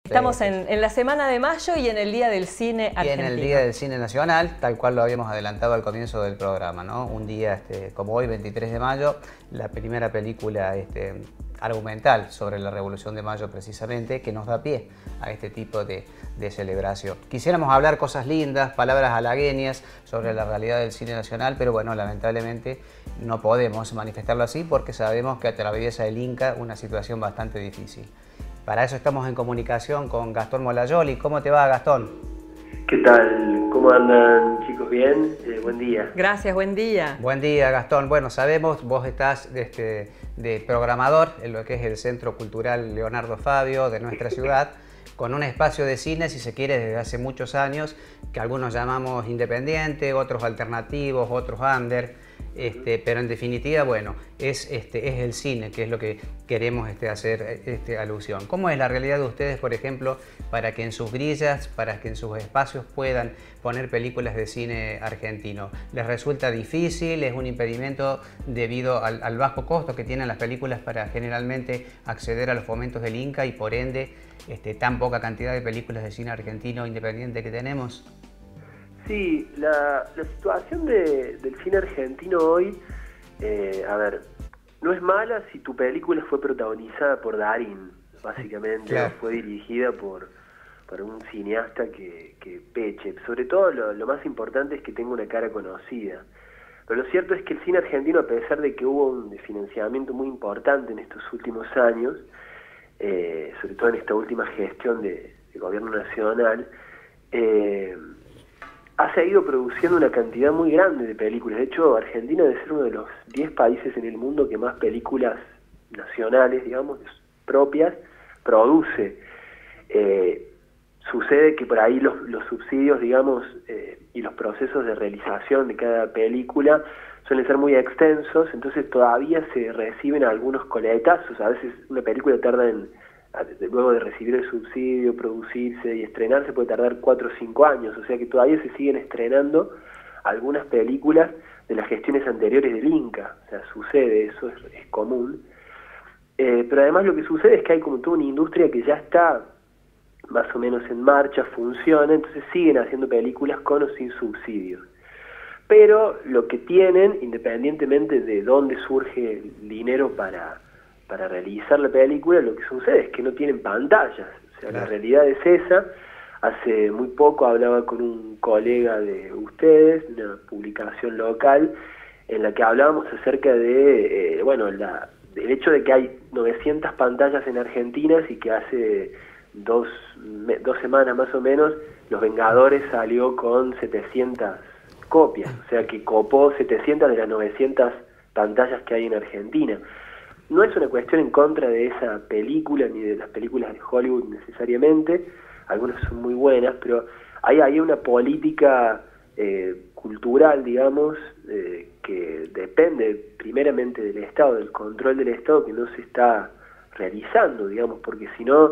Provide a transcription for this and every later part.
Estamos en la Semana de Mayo y en el Día del Cine Y en argentino. el Día del Cine Nacional, tal cual lo habíamos adelantado al comienzo del programa, ¿no? Un día como hoy, 23 de mayo, la primera película argumental sobre la Revolución de Mayo precisamente, que nos da pie a este tipo de celebración. Quisiéramos hablar cosas lindas, palabras halagüeñas sobre la realidad del cine nacional, pero bueno, lamentablemente no podemos manifestarlo así porque sabemos que atraviesa el Inca una situación bastante difícil. Para eso estamos en comunicación con Gastón Molayoli. ¿Cómo te va, Gastón? ¿Qué tal? ¿Cómo andan, chicos? ¿Bien? Buen día. Gracias, buen día. Buen día, Gastón. Bueno, sabemos, vos estás de programador en lo que es el Centro Cultural Leonardo Fabio de nuestra ciudad, con un espacio de cine, si se quiere, desde hace muchos años, que algunos llamamos independiente, otros alternativos, otros under. Pero en definitiva, bueno, es el cine, que es lo que queremos hacer alusión. ¿Cómo es la realidad de ustedes, por ejemplo, para que en sus grillas, para que en sus espacios puedan poner películas de cine argentino? ¿Les resulta difícil? ¿Es un impedimento debido al bajo costo que tienen las películas para generalmente acceder a los fomentos del Inca y por ende tan poca cantidad de películas de cine argentino independiente que tenemos? Sí, la situación del cine argentino hoy, a ver, no es mala si tu película fue protagonizada por Darín, básicamente, claro. Fue dirigida por un cineasta que peche. Sobre todo lo más importante es que tenga una cara conocida. Pero lo cierto es que el cine argentino, a pesar de que hubo un financiamiento muy importante en estos últimos años, sobre todo en esta última gestión de gobierno nacional, ha seguido produciendo una cantidad muy grande de películas. De hecho, Argentina debe ser uno de los 10 países en el mundo que más películas nacionales, digamos, propias, produce. Sucede que por ahí los subsidios, digamos, y los procesos de realización de cada película suelen ser muy extensos, entonces todavía se reciben algunos coletazos. A veces una película tarda luego de recibir el subsidio, producirse y estrenarse, puede tardar 4 o 5 años, o sea que todavía se siguen estrenando algunas películas de las gestiones anteriores del Inca, o sea, sucede, eso es común, pero además lo que sucede es que hay como toda una industria que ya está más o menos en marcha, funciona, entonces siguen haciendo películas con o sin subsidios. Pero lo que tienen, independientemente de dónde surge el dinero para realizar la película, lo que sucede es que no tienen pantallas. O sea, la realidad es esa. Hace muy poco hablaba con un colega de ustedes, de una publicación local, en la que hablábamos acerca de, del hecho de que hay 900 pantallas en Argentina y que hace dos semanas más o menos, Los Vengadores salió con 700 copias. O sea, que copó 700 de las 900 pantallas que hay en Argentina. No es una cuestión en contra de esa película, ni de las películas de Hollywood necesariamente, algunas son muy buenas, pero hay una política cultural, digamos, que depende primeramente del Estado, del control del Estado, que no se está realizando, digamos, porque si no,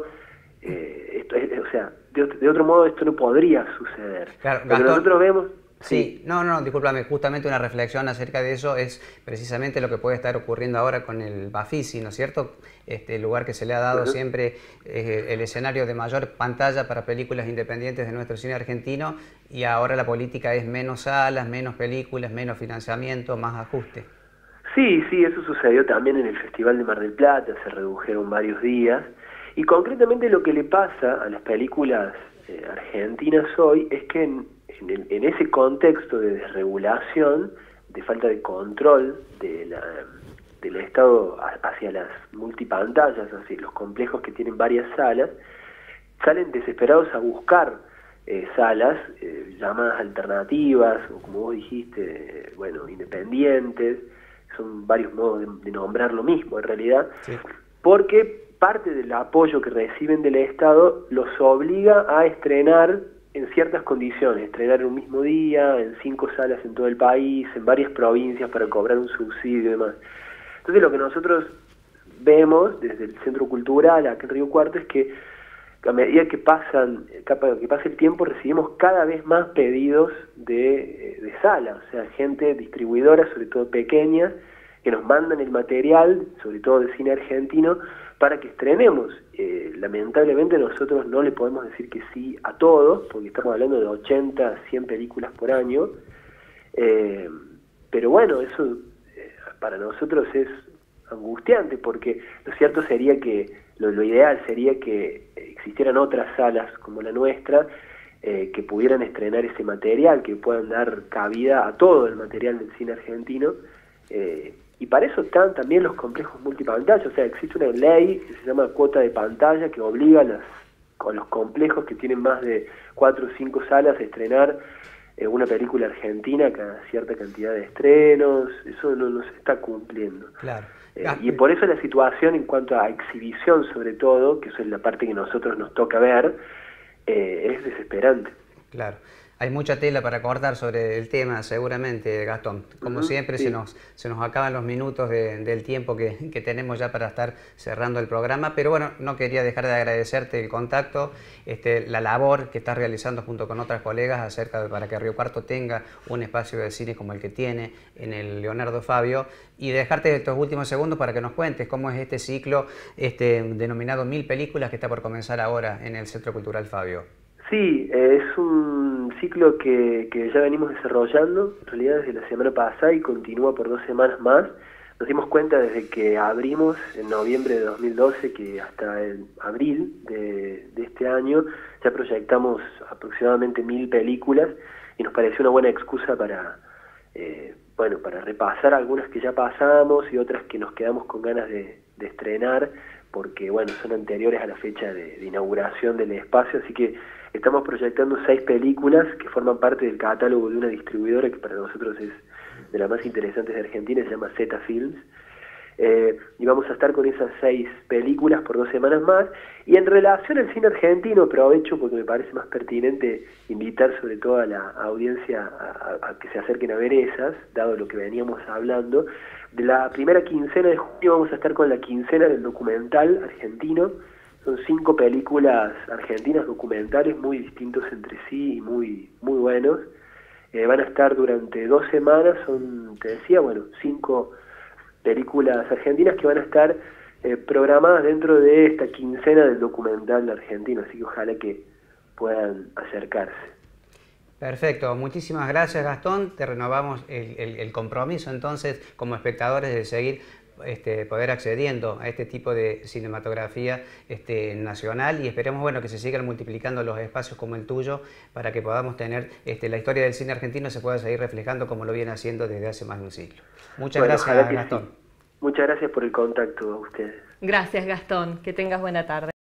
de otro modo esto no podría suceder. Claro, lo que nosotros vemos... Sí, no, discúlpame, justamente una reflexión acerca de eso es precisamente lo que puede estar ocurriendo ahora con el Bafisi, ¿no es cierto? El lugar que se le ha dado siempre el escenario de mayor pantalla para películas independientes de nuestro cine argentino, y ahora la política es menos salas, menos películas, menos financiamiento, más ajuste. Sí, eso sucedió también en el Festival de Mar del Plata, se redujeron varios días, y concretamente lo que le pasa a las películas argentinas hoy es que en ese contexto de desregulación, de falta de control del Estado hacia las multipantallas, hacia los complejos que tienen varias salas, salen desesperados a buscar salas llamadas alternativas, o como vos dijiste, independientes, son varios modos de nombrar lo mismo en realidad, sí. Porque parte del apoyo que reciben del Estado los obliga a estrenar en ciertas condiciones, estrenar en un mismo día, en 5 salas en todo el país, en varias provincias para cobrar un subsidio y demás. Entonces lo que nosotros vemos desde el Centro Cultural acá en Río Cuarto es que a medida que pasa el tiempo recibimos cada vez más pedidos de salas, o sea, gente distribuidora, sobre todo pequeña, que nos mandan el material, sobre todo de cine argentino, para que estrenemos. Lamentablemente nosotros no le podemos decir que sí a todos, porque estamos hablando de 80, 100 películas por año, pero bueno, eso para nosotros es angustiante, porque lo cierto sería que, lo ideal sería que existieran otras salas como la nuestra, que pudieran estrenar ese material, que puedan dar cabida a todo el material del cine argentino, y para eso están también los complejos multipantalla. O sea, existe una ley que se llama cuota de pantalla que obliga a los complejos que tienen más de 4 o 5 salas a estrenar una película argentina cada cierta cantidad de estrenos. Eso no se está cumpliendo. Claro. Y por eso la situación en cuanto a exhibición, sobre todo, que eso es la parte que nosotros nos toca ver, es desesperante. Claro. Hay mucha tela para cortar sobre el tema, seguramente, Gastón. Como siempre, sí. se nos acaban los minutos del tiempo que tenemos ya para estar cerrando el programa, pero bueno, no quería dejar de agradecerte el contacto, la labor que estás realizando junto con otras colegas para que Río Cuarto tenga un espacio de cine como el que tiene en el Leonardo Fabio, y dejarte estos últimos segundos para que nos cuentes cómo es este ciclo denominado 1000 películas que está por comenzar ahora en el Centro Cultural Fabio. Sí, es un ciclo que ya venimos desarrollando, en realidad desde la semana pasada, y continúa por 2 semanas más. Nos dimos cuenta desde que abrimos en noviembre de 2012 que hasta el abril de este año ya proyectamos aproximadamente 1000 películas, y nos pareció una buena excusa para repasar algunas que ya pasamos y otras que nos quedamos con ganas de estrenar, porque bueno, son anteriores a la fecha de inauguración del espacio, así que estamos proyectando 6 películas que forman parte del catálogo de una distribuidora que para nosotros es de las más interesantes de Argentina, se llama Zeta Films, y vamos a estar con esas 6 películas por 2 semanas más. Y en relación al cine argentino, aprovecho porque me parece más pertinente invitar sobre todo a la audiencia a que se acerquen a ver esas, dado lo que veníamos hablando. De la primera quincena de junio vamos a estar con la quincena del documental argentino. Son 5 películas argentinas documentales muy distintos entre sí y muy buenos. Van a estar durante 2 semanas, son, te decía, 5 películas argentinas que van a estar programadas dentro de esta quincena del documental argentino, así que ojalá que puedan acercarse. Perfecto, muchísimas gracias, Gastón. Te renovamos el compromiso entonces como espectadores de seguir poder accediendo a este tipo de cinematografía nacional, y esperemos que se sigan multiplicando los espacios como el tuyo para que podamos tener la historia del cine argentino se pueda seguir reflejando como lo viene haciendo desde hace más de un siglo. Muchas gracias, Gastón. Sí. Muchas gracias por el contacto a ustedes. Gracias, Gastón. Que tengas buena tarde.